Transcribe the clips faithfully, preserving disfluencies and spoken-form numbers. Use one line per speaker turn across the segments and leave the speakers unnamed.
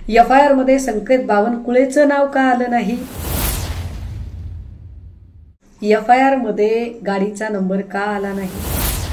F I R मध्ये संकेत बावनकुळेचं नाव का आलं नाही? एफ आय आर मध्ये गाडीचा नंबर का आला नाही?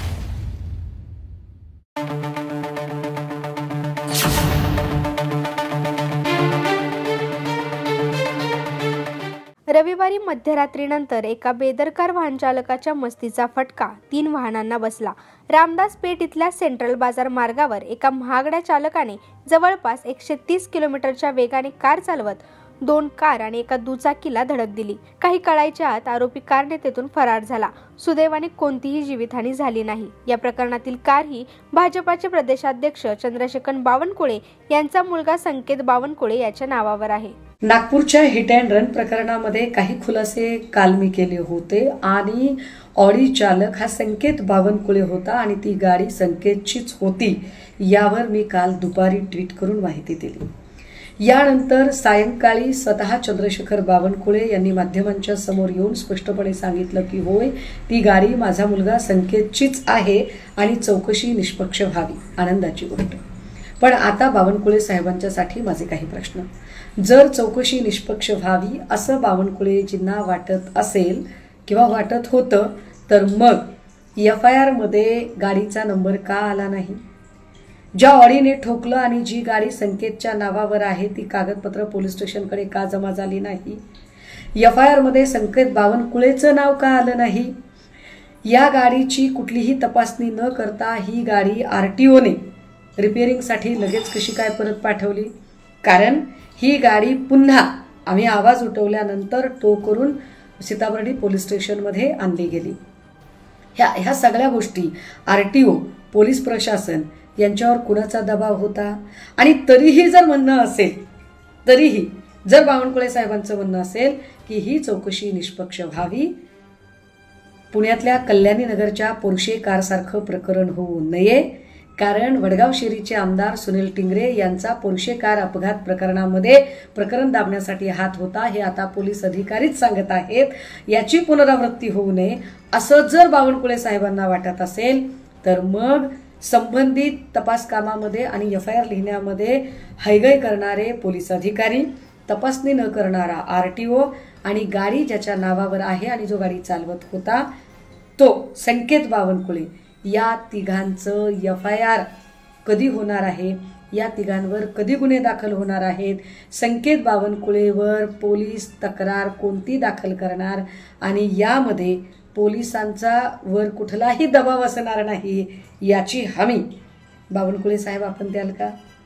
रविवारी मध्यरात्रीनंतर एका बेदरकार वाहन चालकाच्या मस्तीचा फटका तीन वाहनांना बसला। रामदास पेठ इथल्या सेंट्रल बाजार मार्गावर एका महागड्या चालकाने जवळपास एकशे तीस किलोमीटरच्या वेगाने कार चालवत दोन कार आणि एका दुचाकीला धडक दिली। काही कळायच्या आत आरोपी कारने तेथून फरार झाला। सुदैवाने कोणतीही जीवितहानी झाली नाही। या प्रकरणातील कार ही भाजपाचे प्रदेशाध्यक्ष चंद्रशेखर बावनकुळे यांचा मुलगा संकेत बावनकुळे याच्या नावावर आहे।
नागपूरच्या हिट अँड रन प्रकरणामध्ये काही खुलासे काल मी केले होते आणि ऑडी चालक हा संकेत बावनकुळे होता आणि ती गाडी संकेतचीच होती यावर मी काल दुपारी ट्विट करून माहिती दिली। यानंतर सायंकाळी स्वतः चंद्रशेखर बावनकुळे यांनी माध्यमांच्या समोर येऊन स्पष्टपणे सांगितलं की होय, ती गाडी माझा मुलगा संकेतचीच आहे आणि चौकशी निष्पक्ष व्हावी। आनंदाची गोष्ट। पण आता बावनकुळे साहेबांच्यासाठी माझे काही प्रश्न। जर चौकशी निष्पक्ष व्हावी असं बावनकुळेजींना वाटत असेल किंवा वाटत होतं तर मग एफ आय आर मध्ये गाडीचा नंबर का आला नाही? ज्या ऑडीने ठोकलं आणि जी गाडी संकेतच्या नावावर आहे ती कागदपत्र पोलीस स्टेशनकडे का जमा झाली नाही? एफ आय आर मध्ये संकेत बावनकुळेचं नाव का आलं नाही? या गाडीची कुठलीही तपासणी न करता ही गाडी आरटीओने रिपेअरिंगसाठी लगेच कशी काय परत पाठवली? कारण ही गाडी पुन्हा आम्ही आवाज उठवल्यानंतर टो करून सीताबर्डी पोलीस स्टेशनमध्ये आणली गेली। ह्या ह्या सगळ्या गोष्टी आरटीओ, पोलीस प्रशासन यांच्यावर कुणाचा दबाव होता? आणि तरीही जर म्हणणं असेल तरीही जर बावनकुळे साहेबांचं म्हणणं असेल की ही चौकशी निष्पक्ष व्हावी, पुण्यातल्या कल्याणी नगरच्या पोर्शे कारसारखं प्रकरण होऊ नये, कारण वडगाव शेरीचे आमदार सुनील टिंगरे यांचा पोर्शे कार अपघात प्रकरणामध्ये प्रकरण दाबण्यासाठी हात होता हे आता पोलीस अधिकारीच सांगत आहेत, याची पुनरावृत्ती होऊ नये असं जर बावनकुळे साहेबांना वाटत असेल तर मग संबंधित तपास कामामध्ये आणि एफ आय आर लिहिण्यामध्ये हैगय करणारे पोलीस अधिकारी, तपासणी न करणारा आरटीओ आणि गाडी ज्याच्या नावावर आहे आणि जो गाडी चालवत होता तो संकेत बावनकुळे, या तिघांचं एफ आय आर कधी होणार आहे? या तिघांवर कधी गुन्हे दाखल होणार आहेत? संकेत बावनकुळेवर पोलीस तक्रार कोणती दाखल करणार आणि यामध्ये पोलिसांचा वर कुठलाही दबाव असणार नाही याची हमी बावनकुळे साहेब आपण द्याल का?